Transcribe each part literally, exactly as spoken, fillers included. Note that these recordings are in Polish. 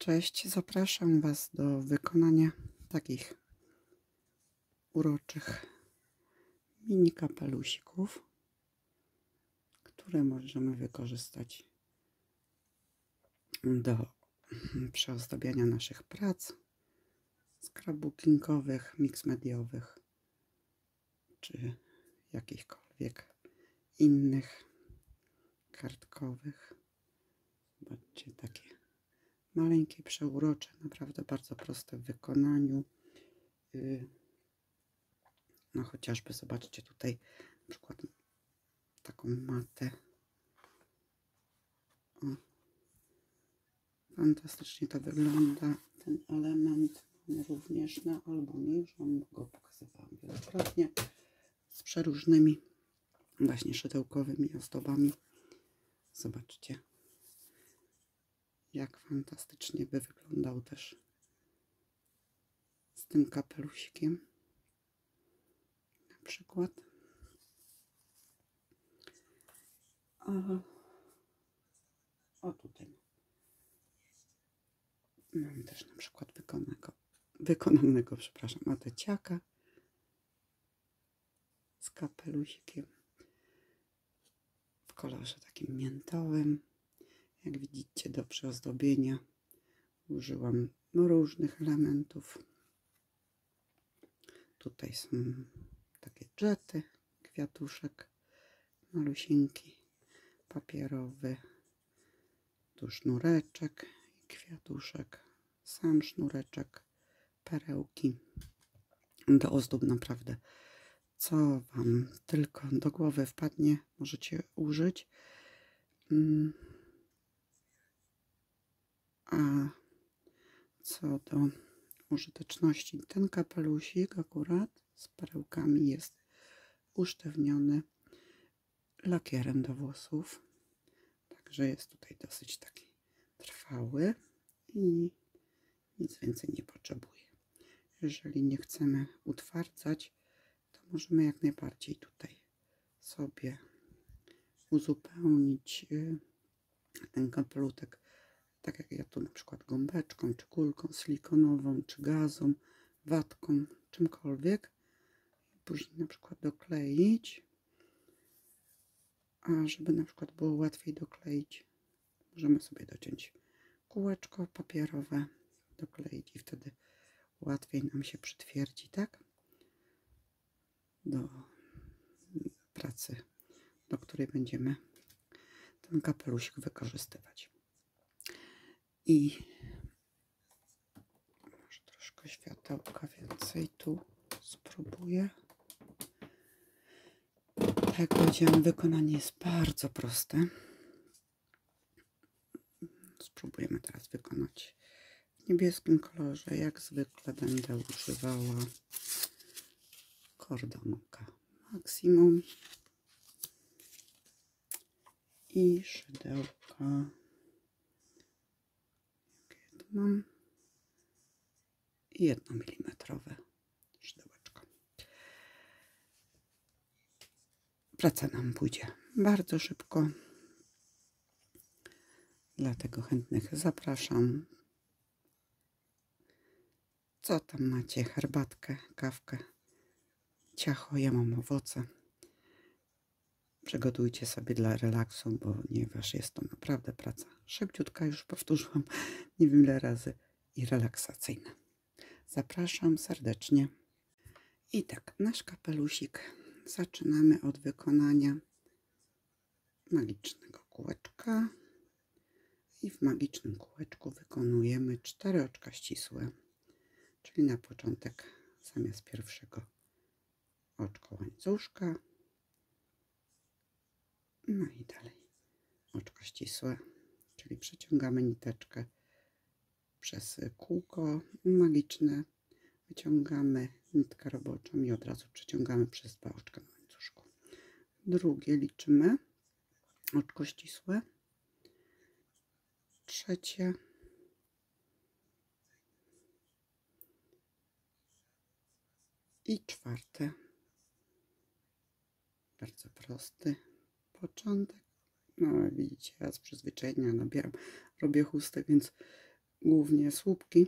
Cześć, zapraszam Was do wykonania takich uroczych mini kapelusików, które możemy wykorzystać do przeozdabiania naszych prac scrapbookingowych, mixmediowych czy jakichkolwiek innych kartkowych. Zobaczcie, takie maleńkie, przeurocze, naprawdę bardzo proste w wykonaniu. No chociażby zobaczcie tutaj na przykład taką matę. O, fantastycznie to wygląda. Ten element mamy również na albumie, już Wam go pokazywałam wielokrotnie, z przeróżnymi właśnie szydełkowymi ozdobami. Zobaczcie, jak fantastycznie by wyglądał też z tym kapelusikiem na przykład. A, o tutaj mam też na przykład wykonanego, wykonanego, przepraszam, mateciaka z kapelusikiem w kolorze takim miętowym. Jak widzicie, do przyozdobienia użyłam różnych elementów. Tutaj są takie dżety, kwiatuszek malusieńki, papierowy, tu sznureczek, kwiatuszek, sam sznureczek, perełki. Do ozdób naprawdę co Wam tylko do głowy wpadnie, możecie użyć. A co do użyteczności, ten kapelusik akurat z perełkami jest usztywniony lakierem do włosów, także jest tutaj dosyć taki trwały i nic więcej nie potrzebuje. Jeżeli nie chcemy utwardzać, to możemy jak najbardziej tutaj sobie uzupełnić ten kapelutek, tak jak ja tu na przykład gąbeczką, czy kulką silikonową, czy gazą, watką, czymkolwiek. Później na przykład dokleić, a żeby na przykład było łatwiej dokleić, możemy sobie dociąć kółeczko papierowe, dokleić i wtedy łatwiej nam się przytwierdzi, tak? Do pracy, do której będziemy ten kapelusik wykorzystywać. I może troszkę światełka więcej tu spróbuję. Tak jak powiedziałam, wykonanie jest bardzo proste. Spróbujemy teraz wykonać w niebieskim kolorze. Jak zwykle będę używała kordonka Maximum i szydełka. Jakie tu mam? Jednomilimetrowe szydełeczko. Praca nam pójdzie bardzo szybko, dlatego chętnych zapraszam. Co tam macie? Herbatkę, kawkę, ciacho, ja mam owoce. Przygotujcie sobie dla relaksu, ponieważ jest to naprawdę praca szybciutka, już powtórzyłam nie wiem ile razy, i relaksacyjna. Zapraszam serdecznie. I tak, nasz kapelusik zaczynamy od wykonania magicznego kółeczka i w magicznym kółeczku wykonujemy cztery oczka ścisłe, czyli na początek zamiast pierwszego oczko łańcuszka, no i dalej oczko ścisłe, czyli przeciągamy niteczkę przez kółko magiczne, wyciągamy nitkę roboczą i od razu przeciągamy przez dwa oczka na łańcuszku. Drugie liczymy oczko ścisłe, trzecie, i czwarte. Bardzo prosty początek. No widzicie, ja z przyzwyczajenia nabieram, robię chustę, więc głównie słupki.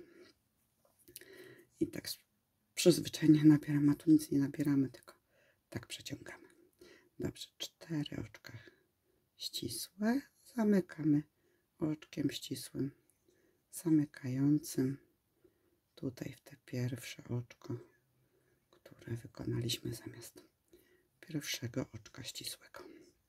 I tak z przyzwyczajenia nabieramy, a tu nic nie nabieramy, tylko tak przeciągamy. Dobrze, cztery oczka ścisłe. Zamykamy oczkiem ścisłym, zamykającym tutaj w te pierwsze oczko, które wykonaliśmy zamiast pierwszego oczka ścisłego.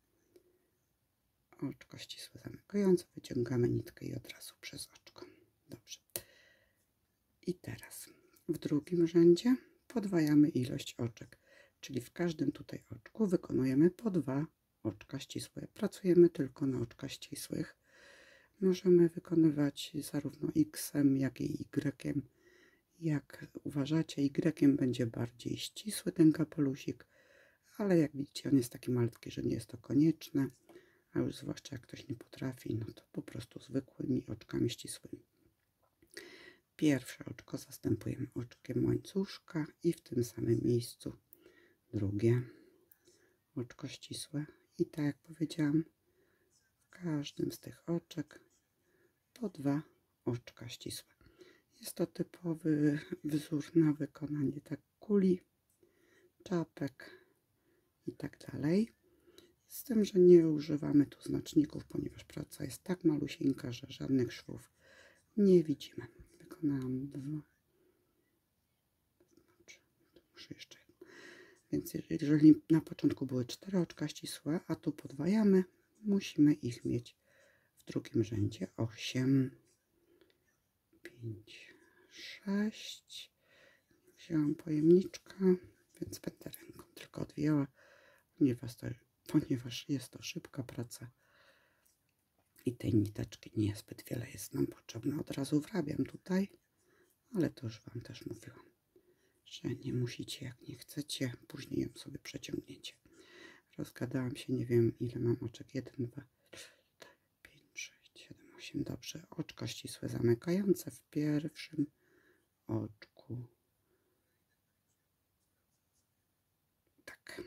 Oczko ścisłe zamykające, wyciągamy nitkę i od razu przez oczko. Dobrze. I teraz w drugim rzędzie podwajamy ilość oczek, czyli w każdym tutaj oczku wykonujemy po dwa oczka ścisłe. Pracujemy tylko na oczkach ścisłych. Możemy wykonywać zarówno X-em, jak i Y. Jak uważacie, Y będzie bardziej ścisły ten kapelusik, ale jak widzicie, on jest taki malutki, że nie jest to konieczne, a już zwłaszcza jak ktoś nie potrafi, no to po prostu zwykłymi oczkami ścisłymi. Pierwsze oczko zastępujemy oczkiem łańcuszka i w tym samym miejscu drugie oczko ścisłe. I tak jak powiedziałam, w każdym z tych oczek po dwa oczka ścisłe. Jest to typowy wzór na wykonanie tak kuli, czapek i tak dalej. Z tym, że nie używamy tu znaczników, ponieważ praca jest tak malusieńka, że żadnych szwów nie widzimy. Wykonałam dwa. Znaczy, muszę jeszcze. Więc jeżeli na początku były cztery oczka ścisłe, a tu podwajamy, musimy ich mieć w drugim rzędzie osiem, pięć, sześć. Wzięłam pojemniczkę, więc będę ręką tylko odwijała, ponieważ, to, ponieważ jest to szybka praca i tej niteczki nie zbyt wiele jest nam potrzebne. Od razu wrabiam tutaj, ale to już Wam też mówiłam, że nie musicie, jak nie chcecie, później ją sobie przeciągniecie. Rozgadałam się, nie wiem ile mam oczek, jeden, dwa, trzy, pięć, sześć, siedem, osiem, dobrze. Oczko ścisłe zamykające w pierwszym oczku. Tak.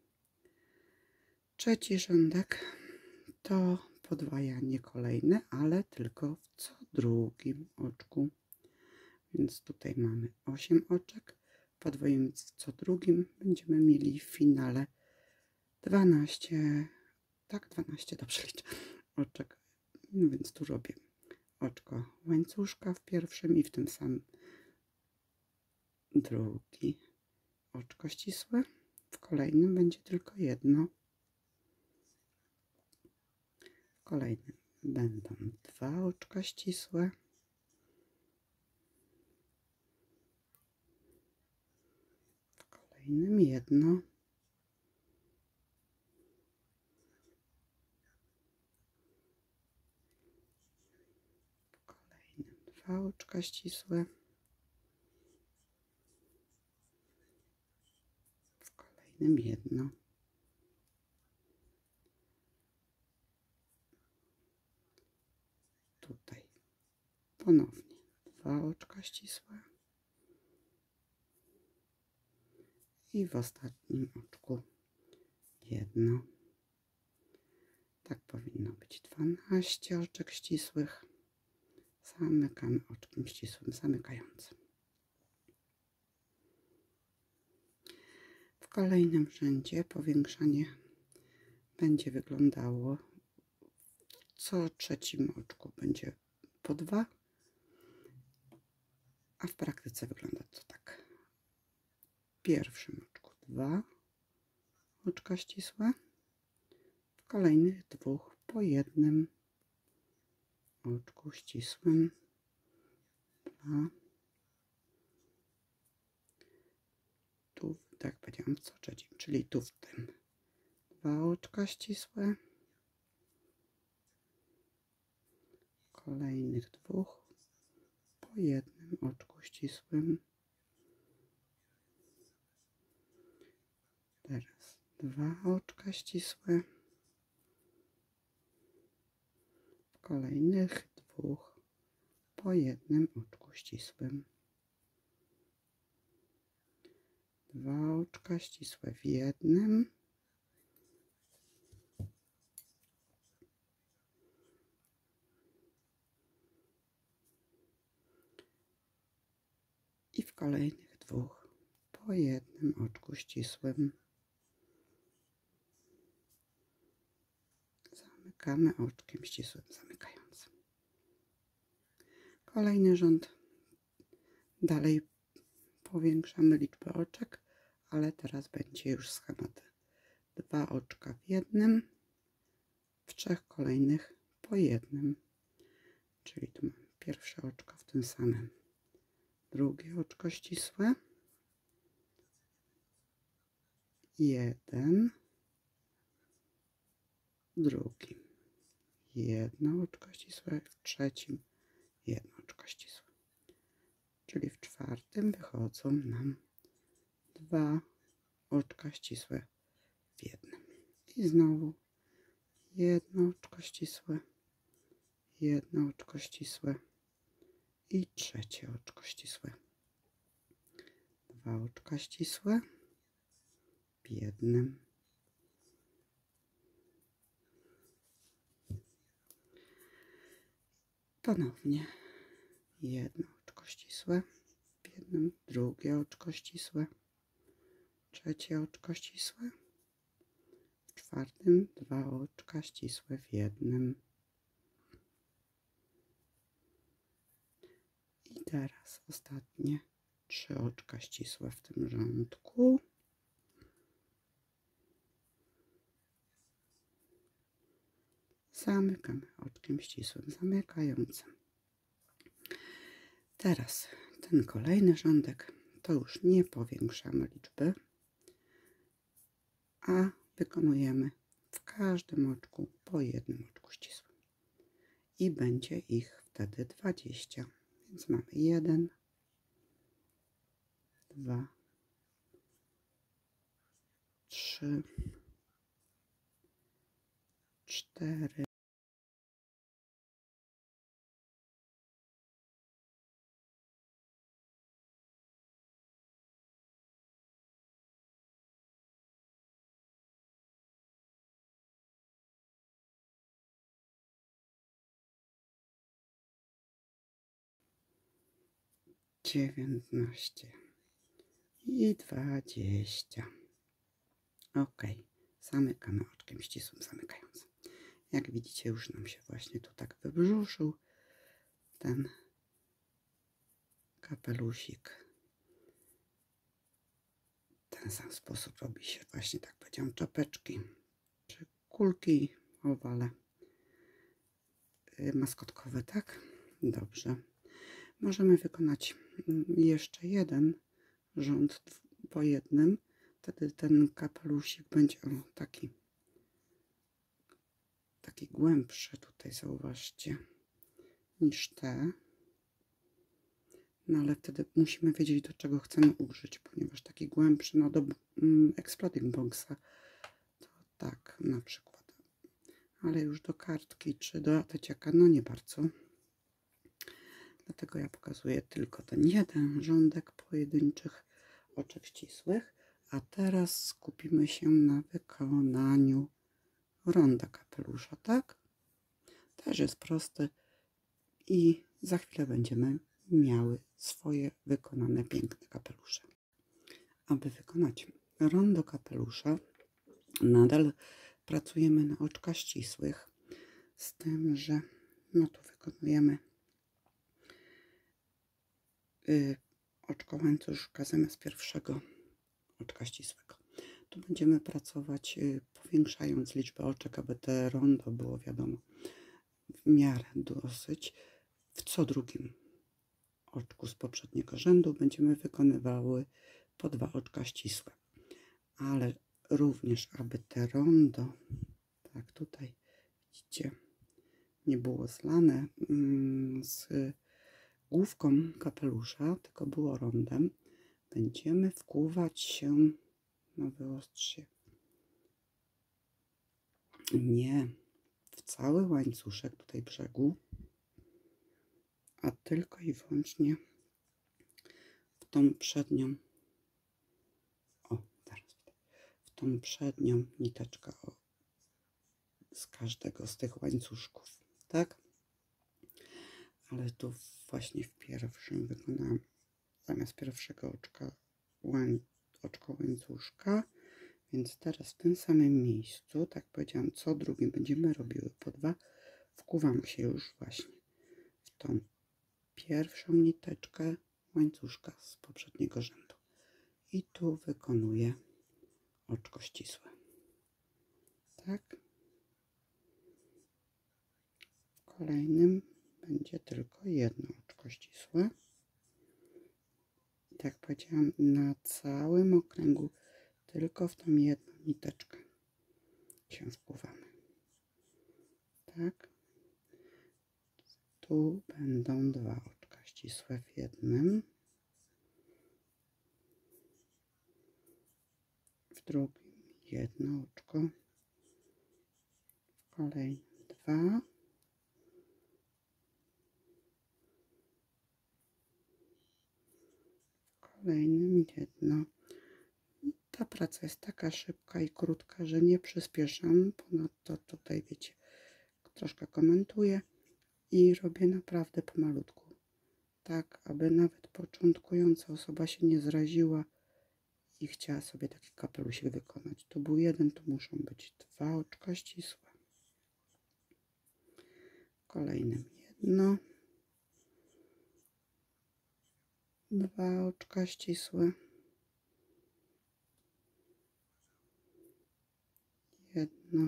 Trzeci rzędek to podwajanie kolejne, ale tylko w co drugim oczku. Więc tutaj mamy osiem oczek, podwojąc w co drugim będziemy mieli w finale dwanaście, tak dwanaście, dobrze liczę, oczek, no więc tu robię oczko łańcuszka w pierwszym i w tym samym drugi oczko ścisłe, w kolejnym będzie tylko jedno, w kolejnym będą dwa oczka ścisłe, w kolejnym jedno, w kolejnym dwa oczka ścisłe, w kolejnym jedno, tutaj ponownie dwa oczka ścisłe i w ostatnim oczku jedno. Tak powinno być dwanaście oczek ścisłych. Zamykamy oczkiem ścisłym zamykającym. W kolejnym rzędzie powiększanie będzie wyglądało w co trzecim oczku będzie po dwa, a w praktyce wygląda to tak. W pierwszym oczku dwa oczka ścisłe, w kolejnych dwóch po jednym oczku ścisłym, dwa, tu, tak powiedziałam, w co trzecim, czyli tu w tym dwa oczka ścisłe, w kolejnych dwóch po jednym oczku ścisłym, teraz dwa oczka ścisłe, w kolejnych dwóch po jednym oczku ścisłym, dwa oczka ścisłe w jednym, I w kolejnych dwóch po jednym oczku ścisłym. Zamykamy oczkiem ścisłym, zamykającym. Kolejny rząd. Dalej powiększamy liczbę oczek, ale teraz będzie już schemat. Dwa oczka w jednym, w trzech kolejnych po jednym. Czyli tu mamy pierwsze oczko w tym samym. Drugie oczko ścisłe. Jeden. Drugi. Jedno oczko ścisłe, w trzecim jedno oczko ścisłe. Czyli w czwartym wychodzą nam dwa oczka ścisłe w jednym. I znowu jedno oczko ścisłe, jedno oczko ścisłe i trzecie oczko ścisłe. Dwa oczka ścisłe w jednym. Ponownie jedno oczko ścisłe w jednym, drugie oczko ścisłe, trzecie oczko ścisłe, w czwartym dwa oczka ścisłe w jednym. I teraz ostatnie trzy oczka ścisłe w tym rządku. Zamykamy oczkiem ścisłym, zamykającym. Teraz ten kolejny rządek to już nie powiększamy liczby, a wykonujemy w każdym oczku po jednym oczku ścisłym. I będzie ich wtedy dwadzieścia. Więc mamy jeden, dwa, trzy, cztery, dziewiętnaście i dwadzieścia. Ok, zamykamy oczkiem ścisłym, zamykającym. Jak widzicie, już nam się właśnie tu tak wybrzuszył ten kapelusik. W ten sam sposób robi się właśnie, tak powiedziałam, czapeczki czy kulki, owale maskotkowe, tak? Dobrze. Możemy wykonać jeszcze jeden rząd po jednym. Wtedy ten kapelusik będzie o, taki, taki głębszy tutaj, zauważcie, niż te. No ale wtedy musimy wiedzieć, do czego chcemy użyć, ponieważ taki głębszy, no do mm, Exploding Boxa to tak na przykład. Ale już do kartki czy do ateciaka, no nie bardzo. Dlatego ja pokazuję tylko ten jeden rządek pojedynczych oczek ścisłych. A teraz skupimy się na wykonaniu ronda kapelusza, tak? Też jest prosty i za chwilę będziemy miały swoje wykonane piękne kapelusze. Aby wykonać rondo kapelusza, nadal pracujemy na oczkach ścisłych, z tym, że no tu wykonujemy y, oczko łańcuszka zamiast pierwszego oczka ścisłego. Tu będziemy pracować y, powiększając liczbę oczek, aby te rondo było, wiadomo, w miarę dosyć. W co drugim oczku z poprzedniego rzędu będziemy wykonywały po dwa oczka ścisłe. Ale również, aby te rondo, tak tutaj widzicie, nie było zlane mm, z główką kapelusza, tylko było rondem, będziemy wkuwać się, no wyostrzcie, nie w cały łańcuszek tutaj brzegu, a tylko i wyłącznie w tą przednią, o teraz, w tą przednią niteczkę o, z każdego z tych łańcuszków, tak? Ale tu właśnie w pierwszym wykonałam zamiast pierwszego oczka łań, oczko łańcuszka. Więc teraz w tym samym miejscu, tak powiedziałam, co drugim będziemy robiły po dwa. Wkuwam się już właśnie w tą pierwszą niteczkę łańcuszka z poprzedniego rzędu. I tu wykonuję oczko ścisłe. Tak. W kolejnym będzie tylko jedno oczko ścisłe. I tak powiedziałam, na całym okręgu tylko w tą jedną niteczkę się wpływamy. Tak. Tu będą dwa oczka ścisłe w jednym. W drugim jedno oczko. W kolejnym dwa. W kolejnym jedno. Ta praca jest taka szybka i krótka, że nie przyspieszam. Ponadto tutaj, wiecie, troszkę komentuję i robię naprawdę pomalutku. Tak, aby nawet początkująca osoba się nie zraziła i chciała sobie taki kapelusik wykonać. Tu był jeden, tu muszą być dwa oczka ścisłe. W kolejnym jedno. Dwa oczka ścisłe. Jedno.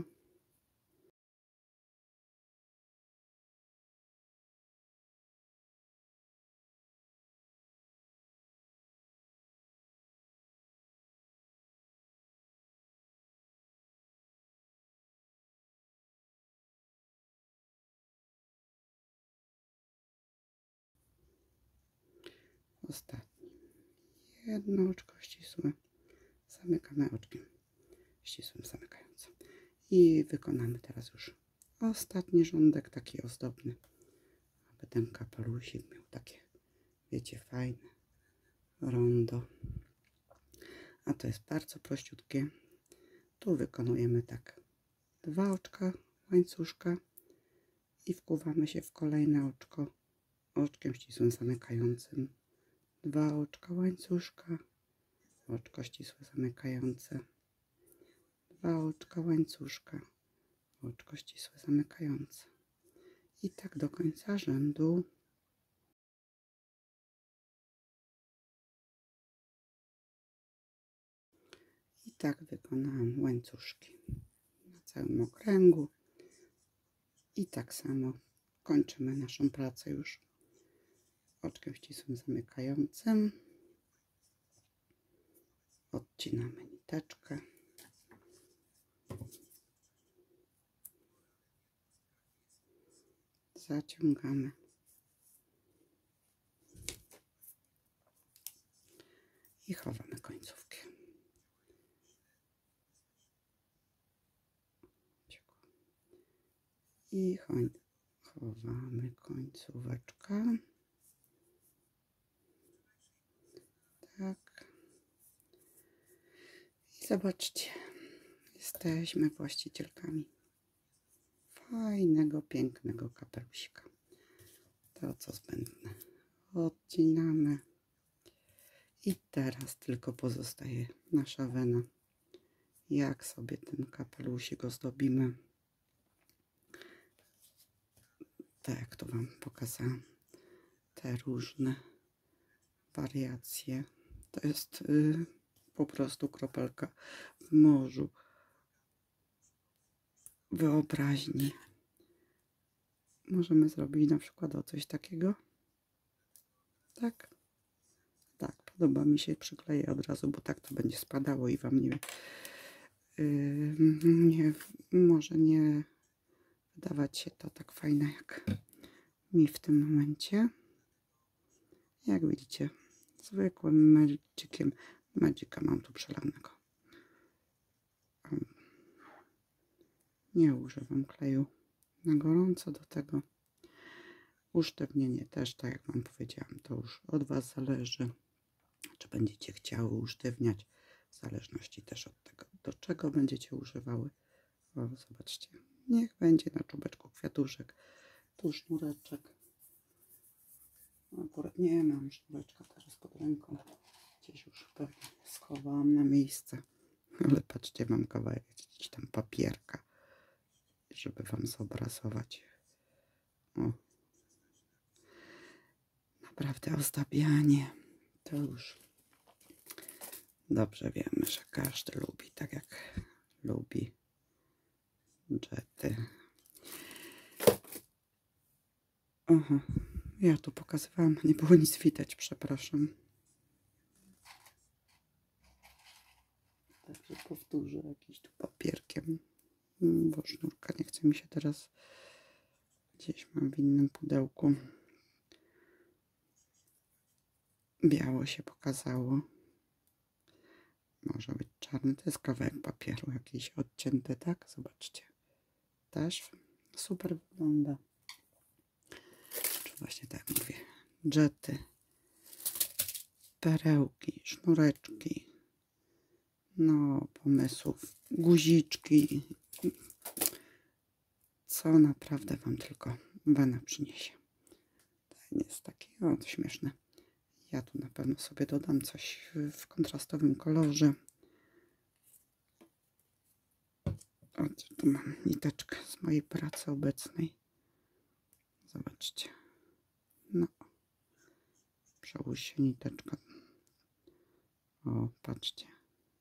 Ostatni. Jedno oczko ścisłe. Zamykamy oczkiem ścisłym, zamykającym. I wykonamy teraz już ostatni rządek, taki ozdobny, aby ten kapelusik miał takie, wiecie, fajne rondo. A to jest bardzo prościutkie. Tu wykonujemy tak dwa oczka łańcuszka i wkuwamy się w kolejne oczko oczkiem ścisłym zamykającym. Dwa oczka łańcuszka, oczko ścisłe zamykające. Dwa oczka łańcuszka, oczko ścisłe zamykające. I tak do końca rzędu. I tak wykonałam łańcuszki na całym okręgu. I tak samo kończymy naszą pracę już oczkiem ścisłym zamykającym. Odcinamy niteczkę. Zaciągamy. I chowamy końcówkę. I chowamy końcóweczkę. Tak. I zobaczcie, jesteśmy właścicielkami fajnego, pięknego kapelusika. To co zbędne odcinamy. I teraz tylko pozostaje nasza wena. Jak sobie ten kapelusik ozdobimy. Tak jak to Wam pokazałam. Te różne wariacje. To jest yy, po prostu kropelka w morzu wyobraźni. Możemy zrobić na przykład o coś takiego. Tak? Tak, podoba mi się, przykleję od razu, bo tak to będzie spadało i Wam nie, yy, nie może nie wydawać się to tak fajne jak mi w tym momencie. Jak widzicie, zwykłym Magiciem, Magica mam tu przelanego. Nie używam kleju na gorąco do tego. Usztywnienie też, tak jak Wam powiedziałam, to już od Was zależy, czy będziecie chciały usztywniać, w zależności też od tego, do czego będziecie używały. O, zobaczcie, niech będzie na czubeczku kwiatuszek, tu sznureczek. O, akurat nie mam sznureczka teraz pod ręką. Gdzieś już pewnie schowałam na miejsce. Ale patrzcie, mam kawałek gdzieś tam papierka, żeby wam zobrazować. O. Naprawdę ozdabianie to już dobrze wiemy, że każdy lubi, tak jak lubi dżety. Aha, ja tu pokazywałam, nie było nic widać, przepraszam. Także powtórzę jakiś tu papierkiem, bo sznurka nie chce mi się teraz, gdzieś mam w innym pudełku. Biało się pokazało. Może być czarny, to jest kawałek papieru jakiś odcięty, tak? Zobaczcie. Też super wygląda. Czy właśnie tak mówię. Dżety, perełki, sznureczki. No, pomysłów, guziczki. Co naprawdę wam tylko wena przyniesie. Ten jest taki, o, to śmieszne. Ja tu na pewno sobie dodam coś w kontrastowym kolorze. O, tu mam niteczkę z mojej pracy obecnej. Zobaczcie. No. Przełóż się niteczka. O, patrzcie.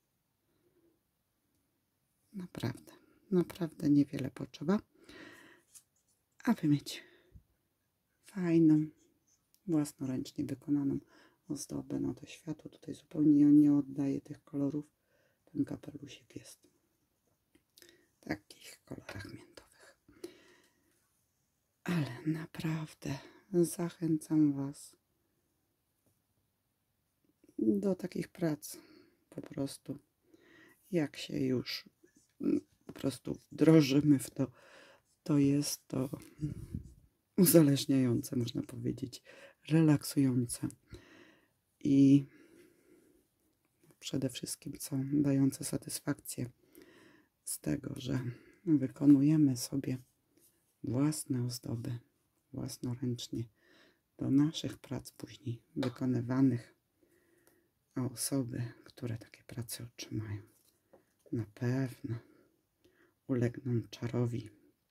Naprawdę, naprawdę niewiele potrzeba, aby mieć fajną, własnoręcznie wykonaną ozdobę. No to światło tutaj zupełnie nie oddaje tych kolorów. Ten kapelusik jest w takich kolorach miętowych. Ale naprawdę zachęcam was do takich prac. Po prostu jak się już po prostu wdrożymy w to, to jest to uzależniające, można powiedzieć, relaksujące i przede wszystkim co dające satysfakcję z tego, że wykonujemy sobie własne ozdoby własnoręcznie do naszych prac później wykonywanych, a osoby, które takie prace otrzymają, na pewno ulegną czarowi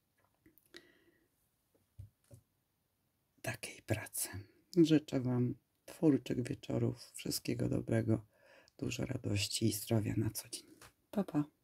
takiej pracy. Życzę wam twórczych wieczorów, wszystkiego dobrego, dużo radości i zdrowia na co dzień. Pa, pa.